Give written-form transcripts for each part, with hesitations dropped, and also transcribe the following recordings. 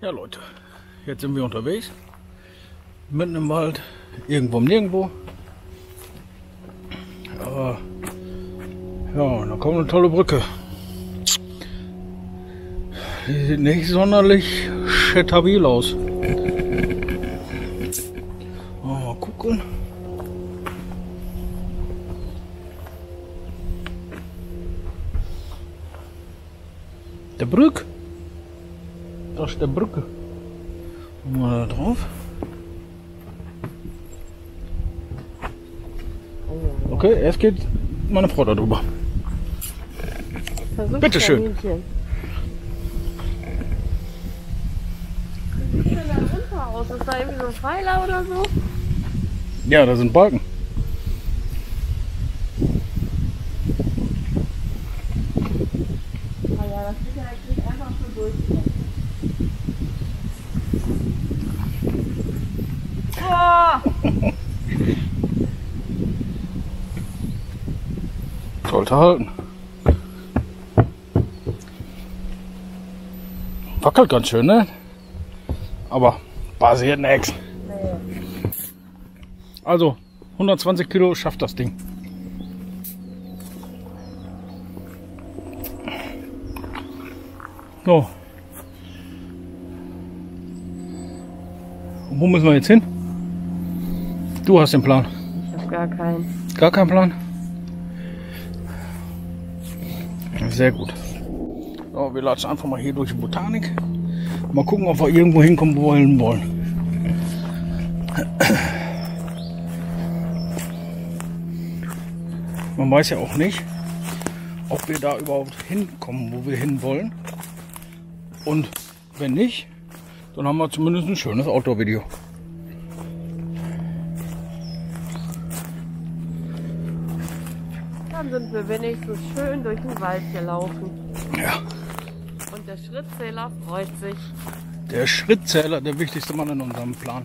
Ja Leute, jetzt sind wir unterwegs, mitten im Wald, irgendwo im Nirgendwo. Ja, da kommt eine tolle Brücke. Die sieht nicht sonderlich stabil aus. Mal gucken. Der Brücke. Da ist der Brücke. Mal da drauf. Okay, erst geht meine Frau da drüber. Bitte schön. Wie sieht denn da runter aus? Ist da irgendwie so ein Pfeiler oder so? Ja, da sind Balken. Ah ja, das geht ja eigentlich einfach so durch. Oh! Sollte halten. Wackelt ganz schön, ne? Aber passiert nichts. Nee. Also 120 Kilo schafft das Ding. So. Und wo müssen wir jetzt hin? Du hast den Plan. Ich habe gar keinen. Gar keinen Plan? Sehr gut. So, wir latschen einfach mal hier durch die Botanik. Mal gucken, ob wir irgendwo hinkommen, wo wir hin wollen. Man weiß ja auch nicht, ob wir da überhaupt hinkommen, wo wir hin wollen. Und wenn nicht, dann haben wir zumindest ein schönes Outdoor-Video. Dann sind wir wenigstens schön durch den Wald gelaufen. Ja. Und der Schrittzähler freut sich. Der Schrittzähler, der wichtigste Mann in unserem Plan.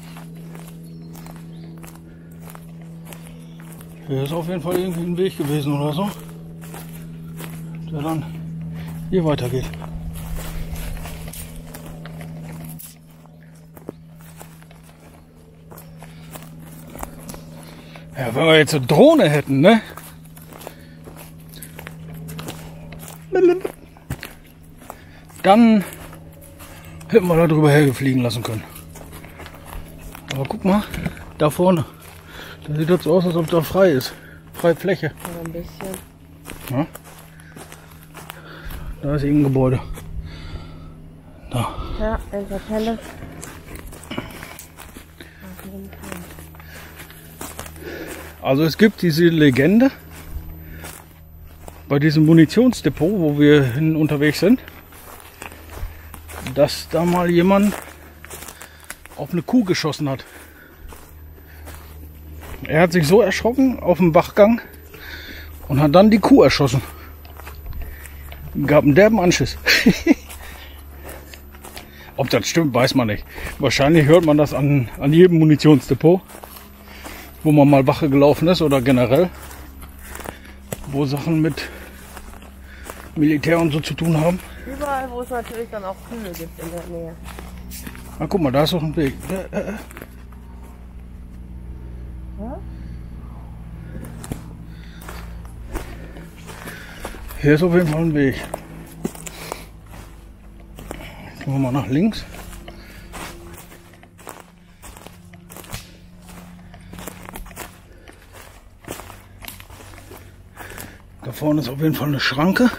Hier ist auf jeden Fall irgendwie ein Weg gewesen oder so, der dann hier weitergeht. Ja, wenn wir jetzt eine Drohne hätten, ne? Dann hätten wir da drüber hergefliegen lassen können. Aber guck mal, da vorne. Da sieht das so aus, als ob da frei ist. Freie Fläche. Aber ein bisschen. Ja. Da ist irgendein Gebäude. Da. Ja, ein Kapelle. Also es gibt diese Legende bei diesem Munitionsdepot, wo wir hin unterwegs sind, dass da mal jemand auf eine Kuh geschossen hat. Er hat sich so erschrocken auf dem Bachgang und hat dann die Kuh erschossen. Gab einen derben Anschiss. Ob das stimmt, weiß man nicht. Wahrscheinlich hört man das an jedem Munitionsdepot, wo man mal Wache gelaufen ist oder generell, wo Sachen mit Militär und so zu tun haben. Überall, wo es natürlich dann auch Kühe gibt in der Nähe. Na guck mal, da ist doch ein Weg. Ja? Hier ist auf jeden Fall ein Weg. Gehen wir mal nach links. Da vorne ist auf jeden Fall eine Schranke.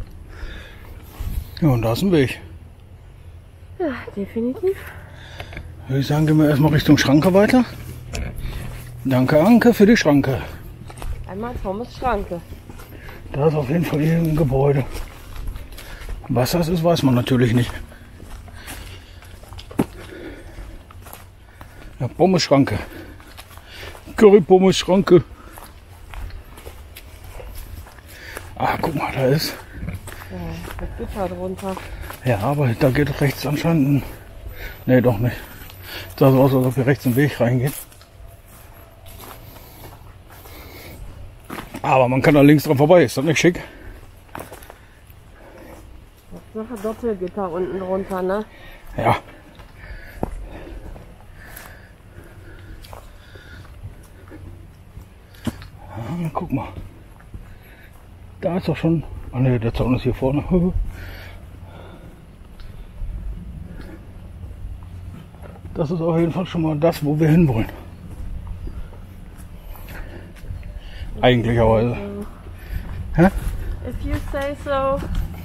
Ja, und da ist ein Weg. Ja, definitiv. Würde ich sagen, gehen wir erstmal Richtung Schranke weiter. Danke, Anke, für die Schranke. Einmal Thomas Schranke. Da ist auf jeden Fall irgendein Gebäude. Was das ist, weiß man natürlich nicht. Ja, Pommes-Schranke. Curry-Pommes-Schranke. Ah, guck mal, da ist. Ja, das Gitter drunter. Ja, aber da geht rechts anscheinend ein... Nee, doch nicht. Sah so aus, als ob hier rechts ein Weg reingeht. Aber man kann da links dran vorbei, ist das nicht schick? Hauptsache Doppelgitter unten drunter, ne? Ja. Ah, guck mal. Da ist doch schon. Ah ne, der Zaun ist hier vorne. Das ist auf jeden Fall schon mal das, wo wir hinwollen. Eigentlicherweise. Hä? If you say so.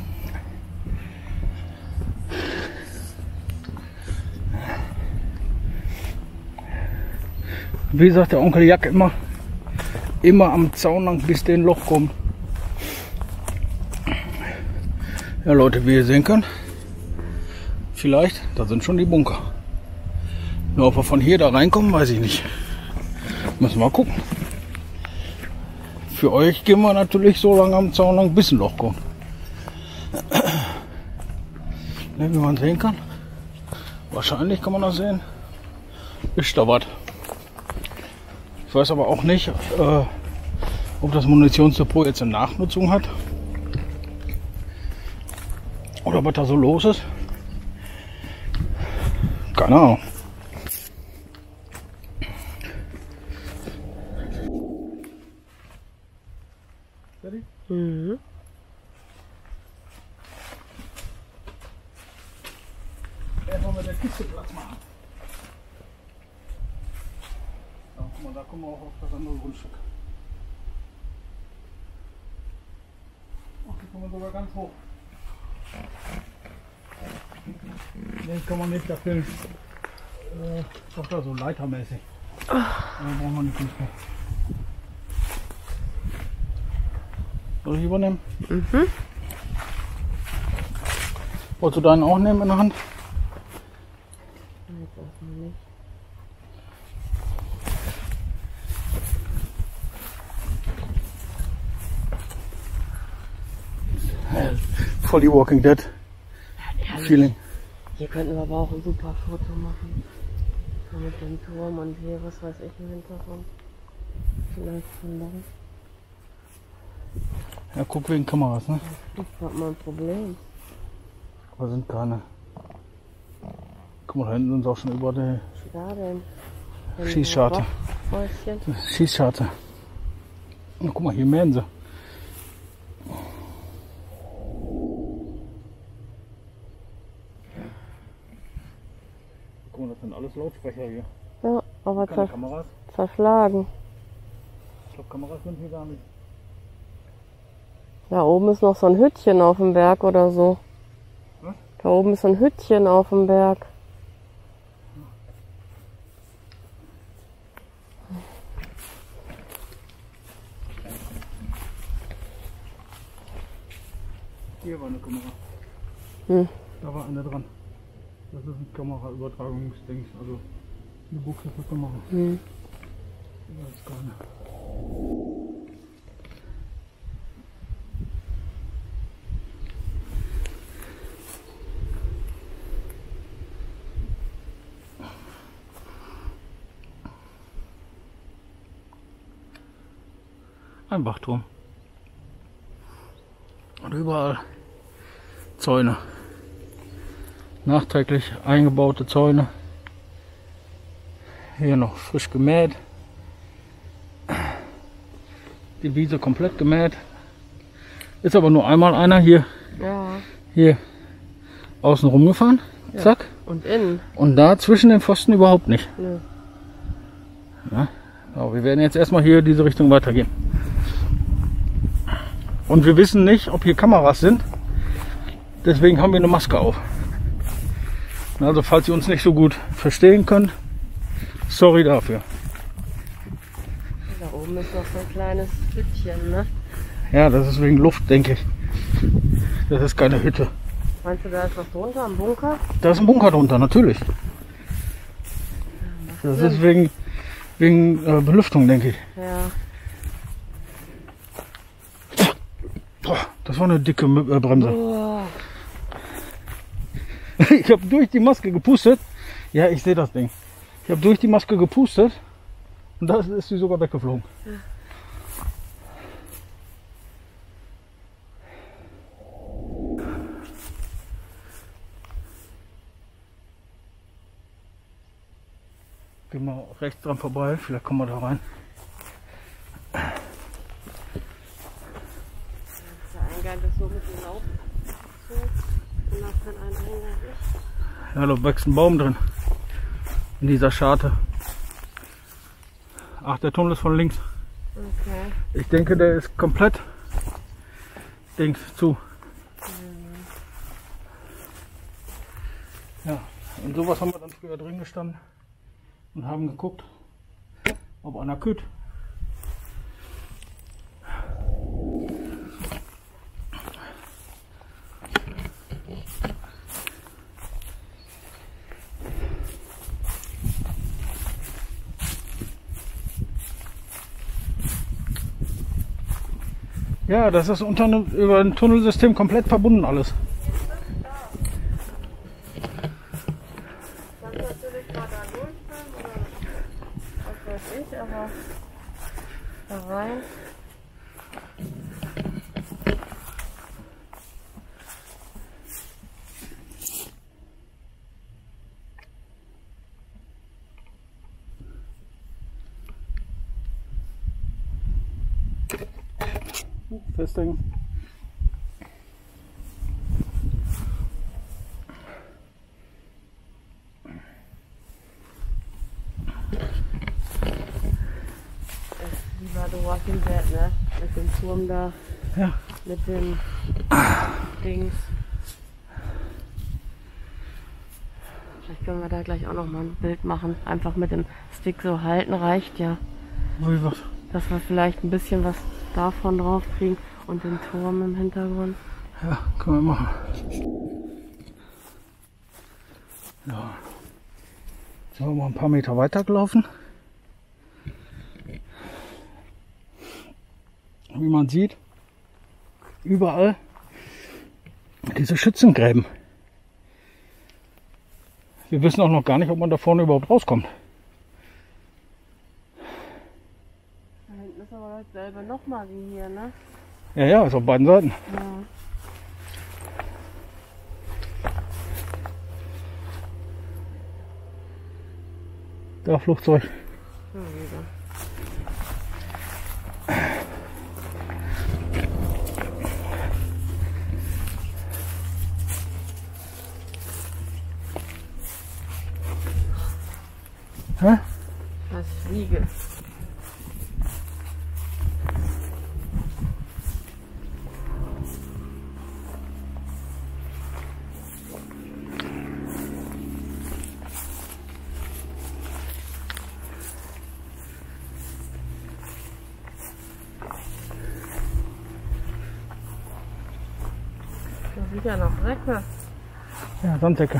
Wie sagt der Onkel Jack immer am Zaun lang, bis der ein Loch kommt. Ja Leute, wie ihr sehen könnt, vielleicht, da sind schon die Bunker. Nur ob wir von hier da reinkommen, weiß ich nicht. Müssen wir mal gucken. Für euch gehen wir natürlich so lange am Zaun lang, bis ein Loch kommt. Ne, wie man sehen kann, wahrscheinlich kann man das sehen, ist da was. Ich weiß aber auch nicht, ob das Munitionsdepot jetzt eine Nachnutzung hat. Oder was da so los ist. Keine Ahnung. Mhm. Erstmal mit der Kiste Platz machen. Ja, guck mal, da kommen wir auch auf das andere Grundstück. Ach, hier kommen wir sogar ganz hoch. Den kann man nicht, da fehlen doch da so leitermäßig. Da brauchen wir nicht mehr. Soll ich übernehmen? Mhm. Wolltest du deinen auch nehmen in der Hand? Jetzt erstmal nicht. Voll die Walking Dead Feeling. Hier könnten wir aber auch ein super Foto machen. So mit dem Turm und hier, was weiß ich, im Hintergrund. Vielleicht von da. Ja, guck wegen Kameras, ne? Das ist mal ein Problem. Aber sind keine. Guck mal, da hinten sind sie auch schon über der Da denn? Schießscharte. Häuschen. Schießscharte. Na, guck mal, hier mähen sie. Guck mal, das sind alles Lautsprecher hier. Ja, aber Keine Kameras. zerschlagen. Ich glaube, Kameras sind hier gar nicht. Da oben ist noch so ein Hüttchen auf dem Berg oder so. Was? Da oben ist so ein Hüttchen auf dem Berg. Hier war eine Kamera. Hm. Da war eine dran. Das ist ein Kameraübertragungsding, also eine Buchse für Kamera. Hm. Das ist keine. Ein Wachturm. Und überall Zäune. Nachträglich eingebaute Zäune. Hier noch frisch gemäht. Die Wiese komplett gemäht. Ist aber nur einmal einer hier außen rumgefahren. Ja. Zack. Und innen. Und da zwischen den Pfosten überhaupt nicht. Nö. Ja, aber wir werden jetzt erstmal hier diese Richtung weitergehen. Und wir wissen nicht, ob hier Kameras sind. Deswegen haben wir eine Maske auf. Also falls ihr uns nicht so gut verstehen könnt, sorry dafür. Da oben ist noch so ein kleines Hüttchen, ne? Ja, das ist wegen Luft, denke ich. Das ist keine Hütte. Meinst du, da ist was drunter am Bunker? Da ist ein Bunker drunter, natürlich. Das ist wegen Belüftung, denke ich. Ja. Boah, das war eine dicke Bremse. Oh. Ich habe durch die Maske gepustet. Ja, ich sehe das Ding. Ich habe durch die Maske gepustet und da ist sie sogar weggeflogen. Ja. Gehen wir rechts dran vorbei, vielleicht kommen wir da rein. Der Eingang ist so mit dem Laub so. Und das dann ein Eingang ist. Ja, da wächst ein Baum drin. In dieser Scharte. Ach, der Tunnel ist von links. Okay. Ich denke, der ist komplett links zu. Ja, und sowas haben wir dann früher drin gestanden und haben geguckt, ob einer küht. Ja, das ist über ein Tunnelsystem komplett verbunden alles. Kannst du natürlich mal da durchfahren oder was weiß ich, aber da rein. Festlegen. Lieber The Walking Dead, ne? Mit dem Turm da, Ja. mit dem Dings. Vielleicht können wir da gleich auch noch mal ein Bild machen. Einfach mit dem Stick so halten reicht ja. Wie was? Dass wir vielleicht ein bisschen was davon drauf kriegen und den Turm im Hintergrund. Ja, können wir machen. Ja. Jetzt sind wir mal ein paar Meter weiter gelaufen. Wie man sieht, überall diese Schützengräben. Wir wissen auch noch gar nicht, ob man da vorne überhaupt rauskommt. Da hinten ist aber dasselbe nochmal wie hier, ne? Ja, ja, ist auf beiden Seiten. Ja. Da Flugzeug. Schon wieder. Hä? Das Fliege. Da sind ja noch Säcke. Ja, Sandsäcke.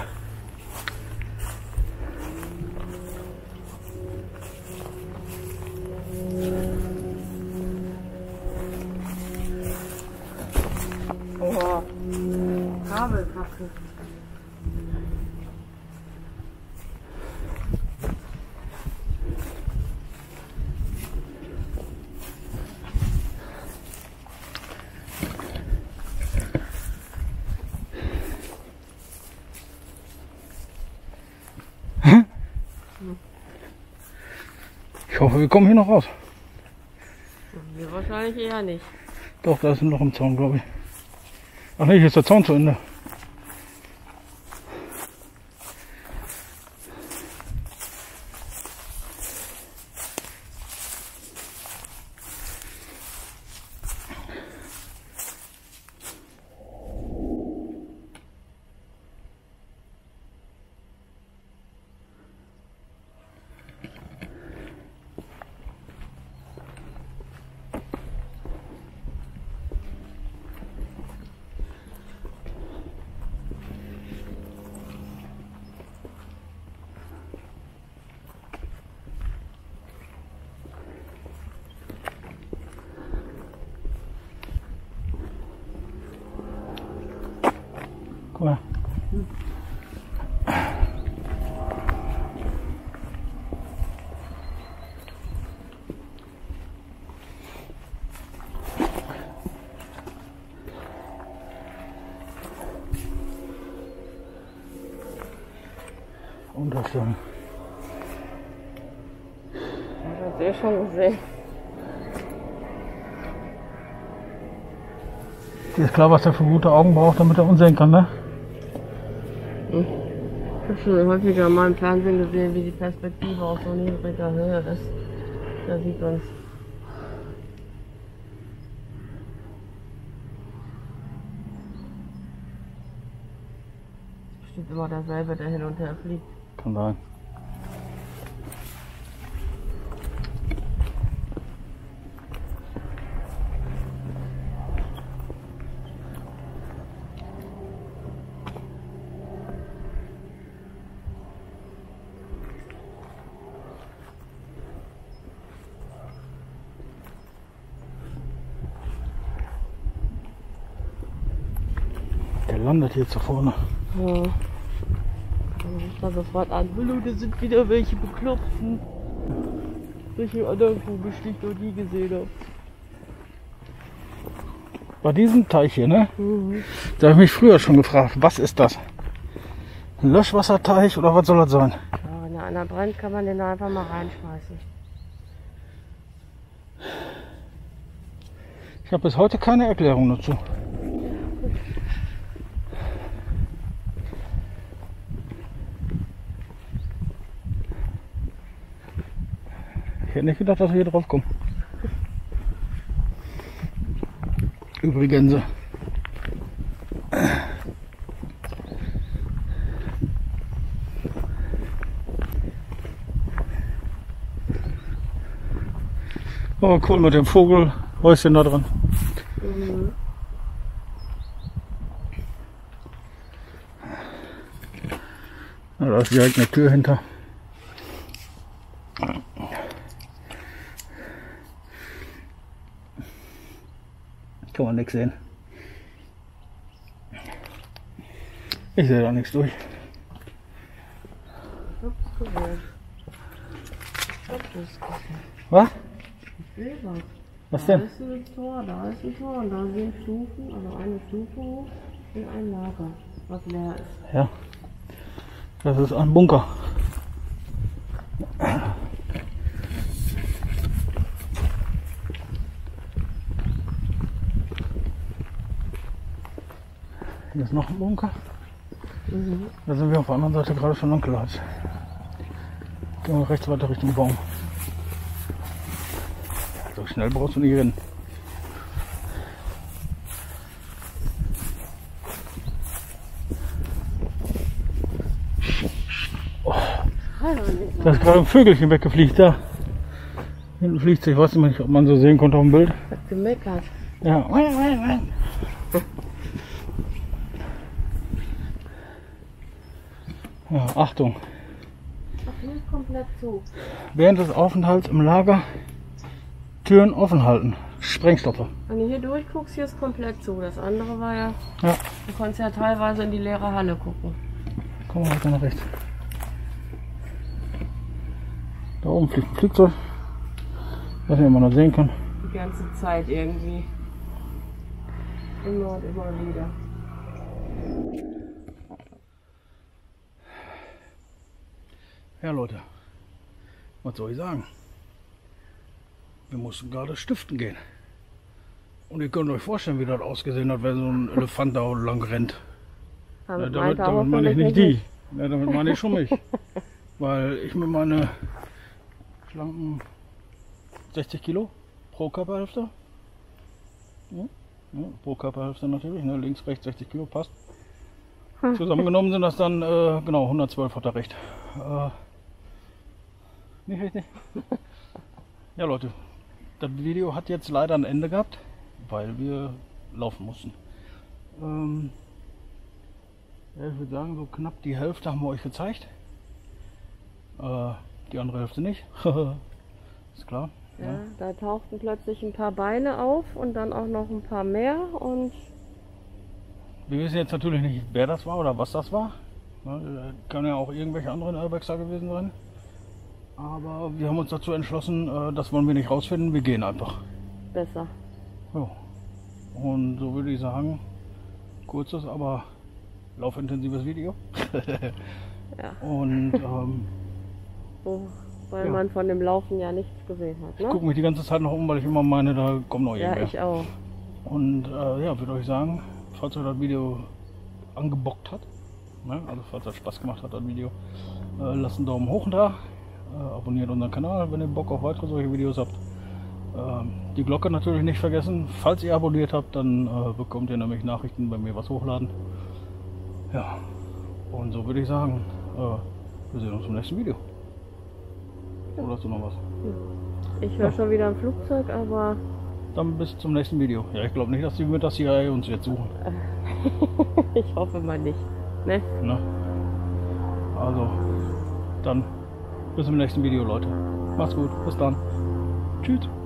Oh, Kabelkacke. Ich hoffe, wir kommen hier noch raus. Wir wahrscheinlich eher nicht. Doch, da ist ein Loch im Zaun, glaube ich. Ach nee, hier ist der Zaun zu Ende. Guck mal. Unterstellung. Hast du eh schon gesehen. Dir ist klar, was er für gute Augen braucht, damit er uns sehen kann, ne? Ich habe schon häufiger mal im Fernsehen gesehen, wie die Perspektive auf so niedriger Höhe ist. Da sieht uns. Bestimmt immer derselbe, der hin und her fliegt. Kann sein. Der landet hier zu vorne. Ja. Dann ruft er sofort an. Hallo, da sind wieder welche Bekloppten. Welche anderen Vogelstich ich noch nie gesehen habe. Bei diesem Teich hier, ne? Mhm. Da habe ich mich früher schon gefragt, was ist das? Ein Löschwasserteich oder was soll das sein? Ja, wenn da einer brennt, kann man den da einfach mal reinschmeißen. Ich habe bis heute keine Erklärung dazu. Ich hätte nicht gedacht, dass wir hier drauf kommen. Übrigens. Oh, cool mit dem Vogelhäuschen da dran. Mhm. Ja, da ist direkt eine Tür hinter. Kann man nichts sehen. Ich sehe da nichts durch. Hab's gesehen. Hab's gesehen. Was? Ich sehe was. Was Da denn? ist ein Tor, da ist ein Tor und da sind Stufen, also eine Stufe hoch und ein Lager, was leer ist. Ja. Das ist ein Bunker. Hier ist noch ein Bunker. Mhm. Da sind wir auf der anderen Seite gerade schon lang gelaufen. Gehen wir rechts weiter Richtung Baum. So schnell brauchst du nicht rennen. Da ist gerade ein Vögelchen weggefliegt, da. Hinten fliegt sie, ich weiß nicht, ob man so sehen konnte auf dem Bild. Hat gemeckert. Ja. Ja, Achtung. Ach, hier ist komplett zu. Während des Aufenthalts im Lager Türen offen halten. Sprengstoffe. Wenn du hier durchguckst, hier ist komplett zu. Das andere war ja, Ja. du konntest ja teilweise in die leere Halle gucken. Komm mal weiter nach rechts. Da oben fliegt ein Flugzeug. Was man noch sehen kann. Die ganze Zeit irgendwie. Immer und immer wieder. Ja Leute, was soll ich sagen? Wir mussten gerade stiften gehen. Und ihr könnt euch vorstellen, wie das ausgesehen hat, wenn so ein Elefant da lang rennt. Ja, damit meine ich nicht die. Ja, damit meine ich schon mich. Weil ich mit meinen schlanken 60 Kilo pro Körperhälfte, ja, pro Körperhälfte natürlich, ne, links, rechts 60 Kilo passt. Zusammengenommen sind das dann, genau, 112 hat er recht. Nicht richtig? Ja Leute, das Video hat jetzt leider ein Ende gehabt, weil wir laufen mussten. Ja, ich würde sagen, so knapp die Hälfte haben wir euch gezeigt. Die andere Hälfte nicht. Ist klar. Ja, Ja. da tauchten plötzlich ein paar Beine auf und dann auch noch ein paar mehr und Wir wissen jetzt natürlich nicht, wer das war oder was das war. Ne, kann ja auch irgendwelche anderen Airbags da gewesen sein. Aber wir haben uns dazu entschlossen, das wollen wir nicht rausfinden, wir gehen einfach. besser. Ja. Und so würde ich sagen, kurzes, aber laufintensives Video. Ja. Und Wo weil Ja. man von dem Laufen ja nichts gesehen hat. Ich Ne? gucke mich die ganze Zeit noch um, weil ich immer meine, da kommt noch Ja, irgendwer. ich auch. Und ja, würde euch sagen, falls euch das Video angebockt hat, ne? Also falls es Spaß gemacht hat, das Video, lasst einen Daumen hoch da, abonniert unseren Kanal, wenn ihr Bock auf weitere solche Videos habt. Die Glocke natürlich nicht vergessen. Falls ihr abonniert habt, dann bekommt ihr nämlich Nachrichten, wenn wir was hochladen. Ja, und so würde ich sagen, wir sehen uns im nächsten Video. Oder hast du noch was? Ich höre schon wieder ein Flugzeug, aber Dann bis zum nächsten Video. Ja, ich glaube nicht, dass die mit der CIA uns jetzt suchen. ich hoffe mal nicht. Ne? Ne? Also, dann bis zum nächsten Video, Leute. Macht's gut, bis dann. Tschüss.